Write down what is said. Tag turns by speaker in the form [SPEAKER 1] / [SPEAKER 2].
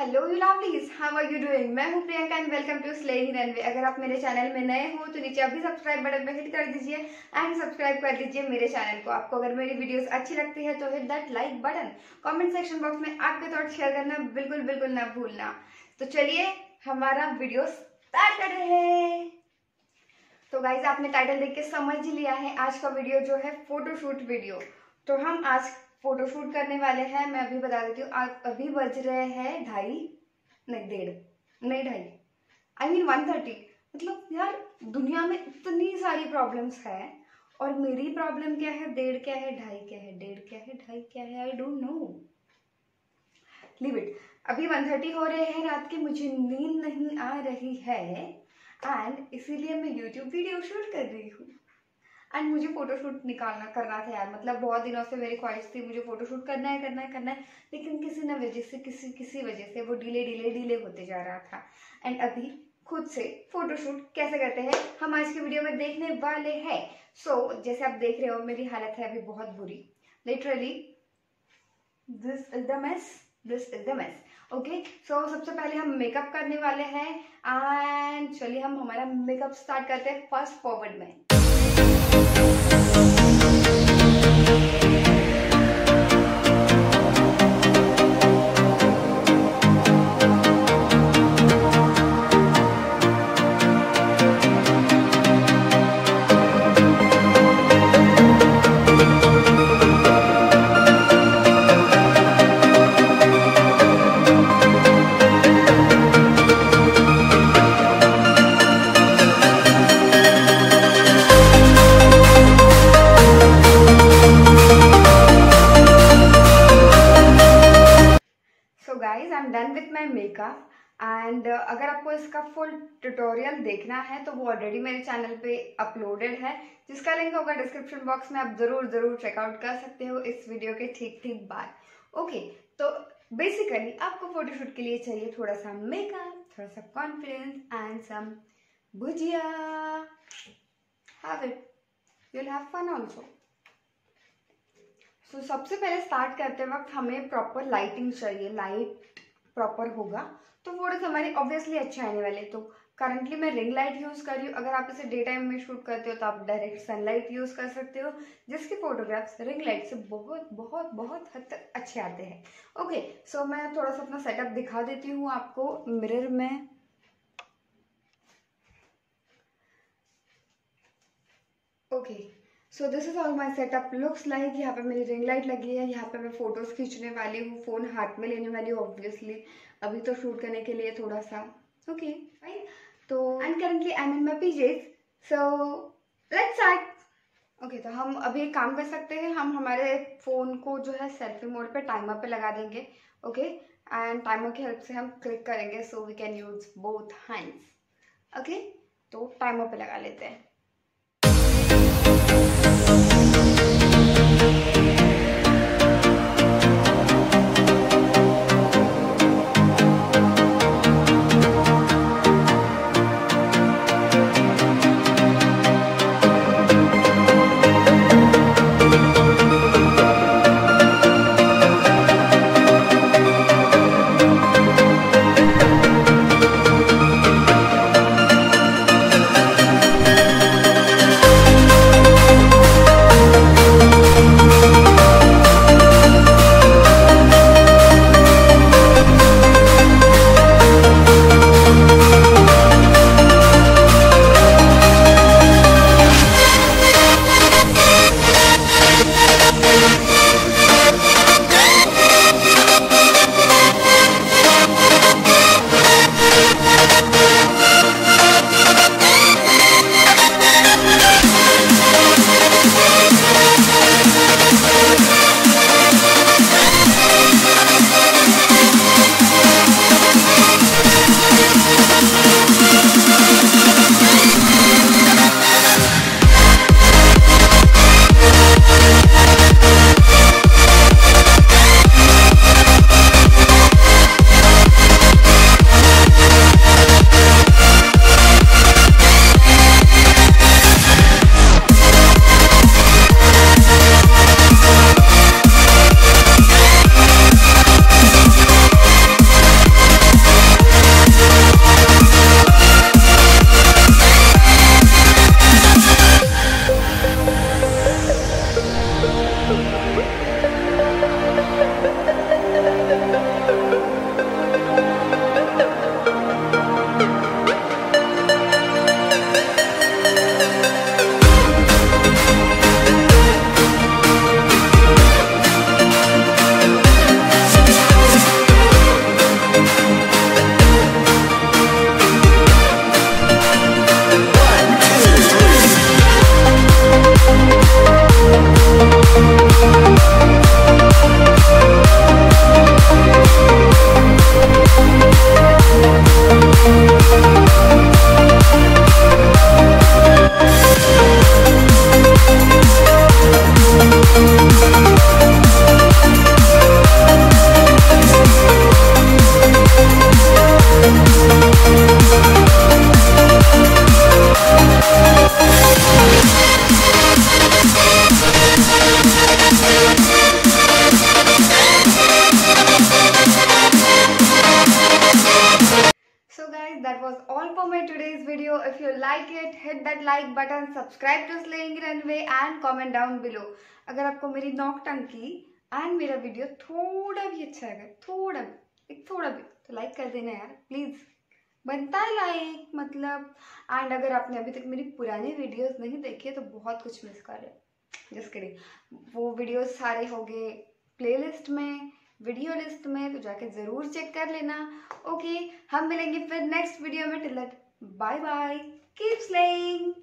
[SPEAKER 1] Hello you lovelies, how are you doing. मैं हूं Priyanka and welcome to slaying runway. अगर आप मेरे चैनल में नए हो तो नीचे अभी सब्सक्राइब बटन पे हिट कर दीजिए एंड सब्सक्राइब कर दीजिए मेरे चैनल को। आपको अगर मेरी वीडियोस अच्छी लगती है तो hit that like button. Comment section box में आपके थॉट शेयर करना बिल्कुल बिल्कुल ना भूलना। तो चलिए हमारा वीडियो स्टार्ट कर रहे हैं। तो गाइज आपने टाइटल देख के समझ ही लिया है, आज का वीडियो जो है फोटोशूट वीडियो। तो हम आज फोटोशूट करने वाले हैं। मैं अभी बता देती हूँ, अभी बज रहे हैं 1:30 मतलब यार दुनिया में इतनी सारी प्रॉब्लम्स है और मेरी प्रॉब्लम क्या है, 1:30 क्या है, 2:30 क्या है, 1:30 क्या है, 2:30 क्या है, I don't know. Leave it. अभी 1:30 हो रहे हैं रात के, मुझे नींद नहीं आ रही है एंड इसीलिए मैं यूट्यूब वीडियो शूट कर रही हूँ। एंड मुझे फोटोशूट करना था यार, मतलब बहुत दिनों से मेरी ख्वाहिश थी मुझे फोटोशूट करना है, लेकिन किसी न वजह से किसी वजह से वो डिले होते जा रहा था। एंड अभी खुद से फोटोशूट कैसे करते हैं हम आज की वीडियो में देखने वाले हैं। सो जैसे आप देख रहे हो मेरी हालत है अभी बहुत बुरी, literally this is the mess. Okay, so सबसे पहले हम मेकअप करने वाले हैं एंड चलिए हम हमारा मेकअप स्टार्ट करते हैं फास्ट फॉरवर्ड में। Guys I am done with my makeup and अगर आपको इसका फुल ट्यूटोरियल देखना है तो वो ऑलरेडी मेरे चैनल पे अपलोडेड है, जिसका लिंक होगा डिस्क्रिप्शन बॉक्स में। आप जरूर चेकआउट कर सकते हो इस वीडियो के ठीक बाद। ओके, तो बेसिकली आपको फोटोशूट के लिए चाहिए थोड़ा सा मेकअप, थोड़ा सा confidence and some bhujiya. Have it, you will have fun also. तो सबसे पहले स्टार्ट करते वक्त हमें प्रॉपर लाइटिंग चाहिए, लाइट प्रॉपर होगा तो फोटोज हमारे ऑब्वियसली अच्छे आने वाले। तो करंटली मैं रिंग लाइट यूज़ कर रही हूँ। अगर आप इसे डे टाइम में शूट करते हो तो आप डायरेक्ट सनलाइट यूज़ कर सकते हो, जिसके फोटोग्राफ्स रिंग लाइट से बहुत हद तक अच्छे आते हैं। ओके, सो मैं थोड़ा सा अपना सेटअप दिखा देती हूँ आपको मिरर में। Okay, so this is all my setup looks like. यहाँ पे मेरी रिंग लाइट लगी है, यहाँ पे मैं फोटोज खींचने वाली हूँ, फोन हाथ में लेने वाली हूँ ऑब्वियसली, अभी तो शूट करने के लिए थोड़ा सा। ओके फाइन, तो and currently I am in my PJs, so let's start. Okay, तो हम अभी एक काम कर सकते हैं, हम हमारे फ़ोन को जो है सेल्फी मोड पे टाइमर पे लगा देंगे। ओके, एंड टाइमर की हेल्प से हम क्लिक करेंगे so we can use both hands. Okay, तो टाइमर पे लगा लेते हैं। That like button, subscribe to slaying runway and comment down below अगर आपको मेरी नॉक टंकी एंड मेरा वीडियो थोड़ा भी अच्छा लगा, थोड़ा भी तो लाइक कर देना यार प्लीज, बनता है लाइक मतलब। एंड अगर आपने अभी तक मेरी पुरानी वीडियोस नहीं देखी है तो बहुत कुछ मिस कर रहे हैं, जस्ट किडिंग। वो वीडियोस सारे हो गए प्लेलिस्ट में, वीडियो लिस्ट में, तो जाके जरूर चेक कर लेना। ओके, हम मिलेंगे फिर नेक्स्ट वीडियो में। Till that bye bye, keep slaying.